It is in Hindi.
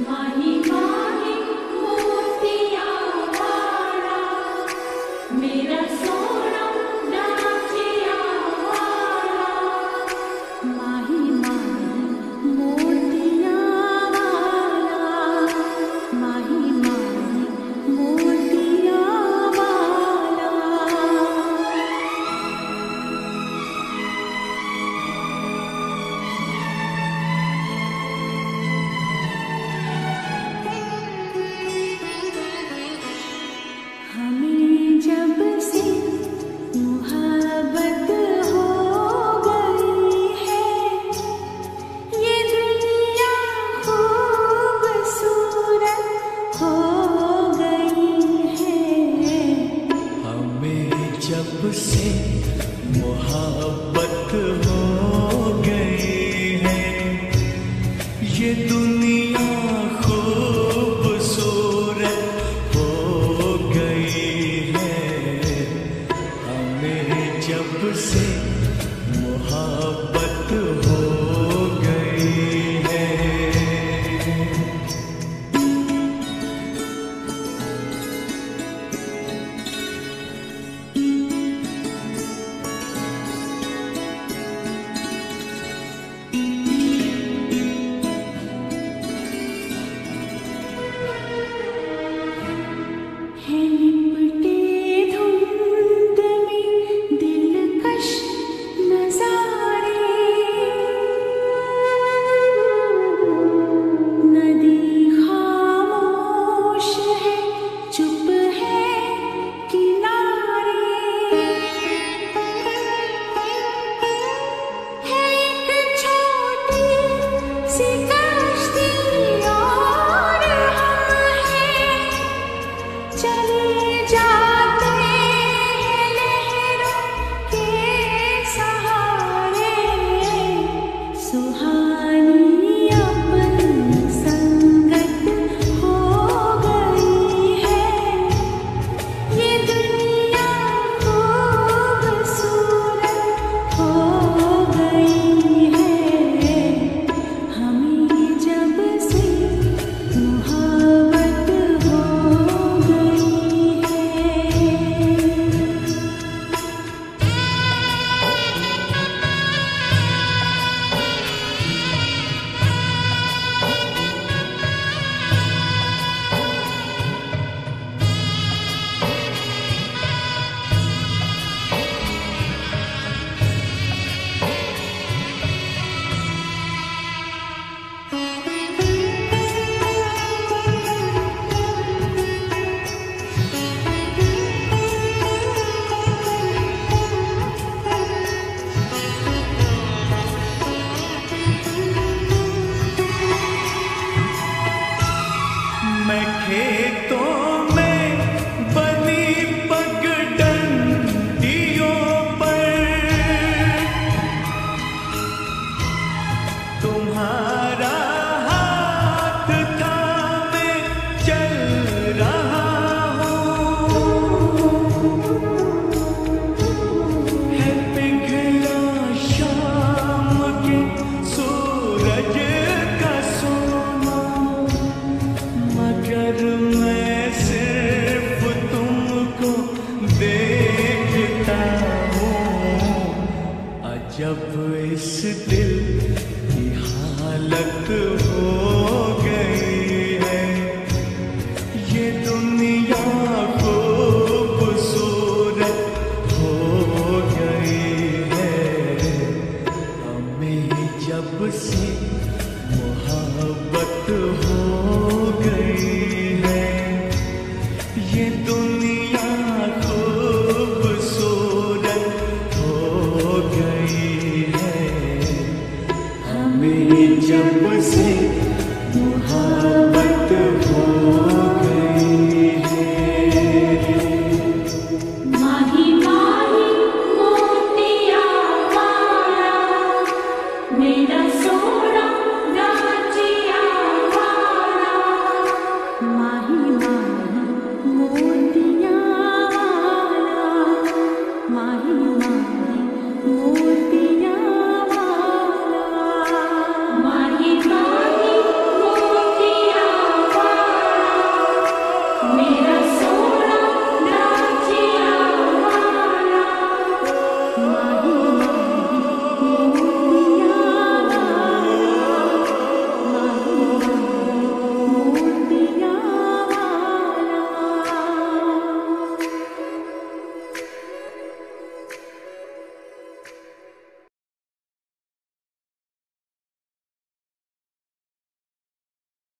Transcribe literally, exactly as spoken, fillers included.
माही माही मोतिया वाला मेरा सोना नाचिया वाला माही माही मोतिया वाला माही माही मोतिया वाला। हमें जब से मोहब्बत हो गई है ये दुनिया खूबसूरत हो गई है। हमें जब से मोहब्बत हो गई है ये दुनिया खूबसूरत हो गई है। हमें जब से मोहब्बत हो गई है। है लिपटे धुंध में दिलकश नजारे नदी खामोश है चुप है किनारे है एक छोटी सी कश्ती और हम हैं चले जाते हैं लहरों के सहारे सुहानी अपनी संगत हो गई है ये दुनिया खूबसूरत हो गई है। हमें जब से मोहब्बत हो गई है। मैं खेतों में बनी पगडंडियों पर तुम्हारा हाथ थामे चल रहा हूँ। है पिघला शाम के सूरज का सोना मगर मैं सिर्फ तुमको देखता हूँ। अजब इस दिल की हालत हो गई है ये दुनिया खूबसूरत हो गई है। हमें जब से मोहब्बत हो गई है ये दुनिया खूबसूरत हो गई है। हमें जब से मोहब्बत हो गई है। माही माही मोतिया वाला मेरा सोना नाचिया वाला माही माही मोतिया वाला माही माही मोतिया